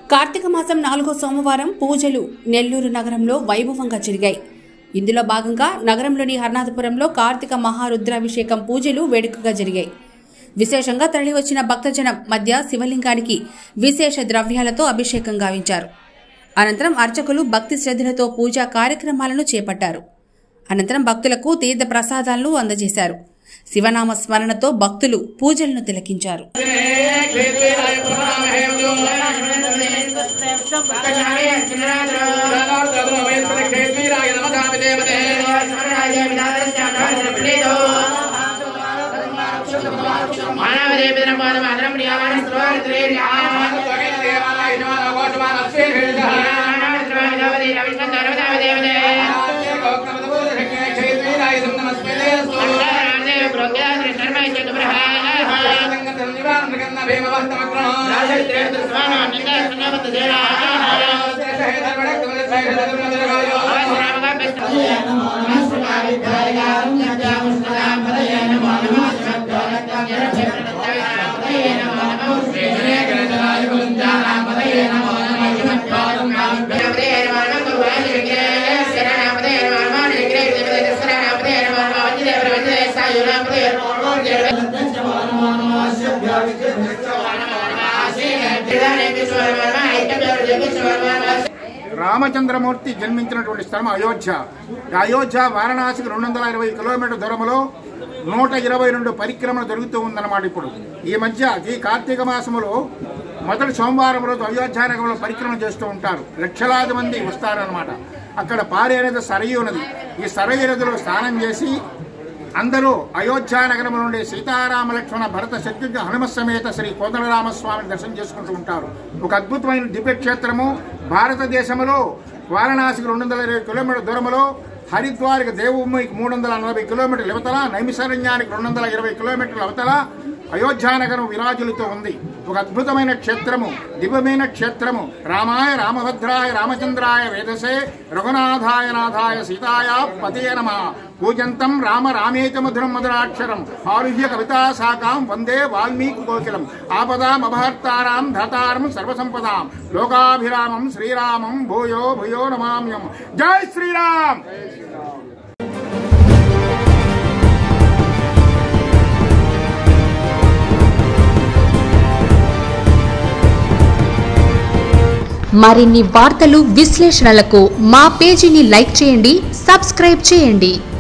కార్తీక మాసం 4వ సోమవారం పూజలు నెల్లూరు నగరంలో వైభవంగా జరిగాయి. ఇందులో భాగంగా నగరంలోని హర్నాథపురంలో కార్తీక మహారుద్రాభిషేకం పూజలు వేడుకగా జరిగాయి. విశేషంగా తరలివచ్చిన భక్తజనం మధ్య శివలింగానికి విశేష ద్రవ్యాలతో అభిషేకం గావించారు. అనంతరం అర్చకులు భక్తి శ్రద్ధలతో పూజా కార్యక్రమాలను చేపట్టారు. అనంతరం భక్తులకు తీర్థ ప్రసాదాలను అందజేశారు. శివనామ స్మరణతో భక్తులు పూజలను తిలకించారు. రామచంద్రమూర్తి జన్మించినటువంటి స్థలం అయోధ్య. అయోధ్య వారణాసికి 220 కిలోమీటర్ల దూరంలో 122 పరిక్రమలు జరుగుతూ ఉందన్నమాట. ఇప్పుడు ఈ మధ్య ఈ కార్తీక మాసంలో మొదటి సోమవారం రోజు అయోధ్య నగరంలో పరిక్రమ చేస్తూ ఉంటారు. లక్షలాది మంది వస్తారనమాట. అక్కడ పారే నది సరయూ నది. ఈ సరయూ నదిలో స్నానం చేసి అందరూ అయోధ్య నగరం నుండి సీతారామ లక్ష్మణ భరత శత్రుఘ్న హనుమ సమేత శ్రీ కోదండరామస్వామిని దర్శనం చేసుకుంటూ ఉంటారు. ఒక అద్భుతమైన దివ్యక్షేత్రము. భారతదేశంలో వారణాసికి 220 కిలోమీటర్ల దూరంలో, హరిద్వార్కి దేవభూమికి 340 కిలోమీటర్ల యువతల, నైమిషారణ్యానికి 220 కిలోమీటర్ల అవతల అయోధ్య నగరం విరాజులతో ఉంది. ఒక అద్భుతమైన క్షేత్రము, దివ్యమైన క్షేత్రము. రామాయ రామభద్రాయ రామచంద్రాయ వేదసే రఘునాథాయ నాథాయ సీతాయ పతయ నమః. పూజంతం రామ రామేతి మధురం మధురాక్షరం ఆరుహ్య కవితా శాఖాం వందే వాల్మీకి కోకిలం. ఆపదాం అపహర్తారాం ధాతారం సర్వసంపదాం లోకాభిరామం శ్రీరామం భూయో భూయో నమామ్యం. జై శ్రీరామ్. మరిన్ని వార్తలు విశ్లేషణలకు మా పేజీని లైక్ చేయండి, సబ్స్క్రైబ్ చేయండి.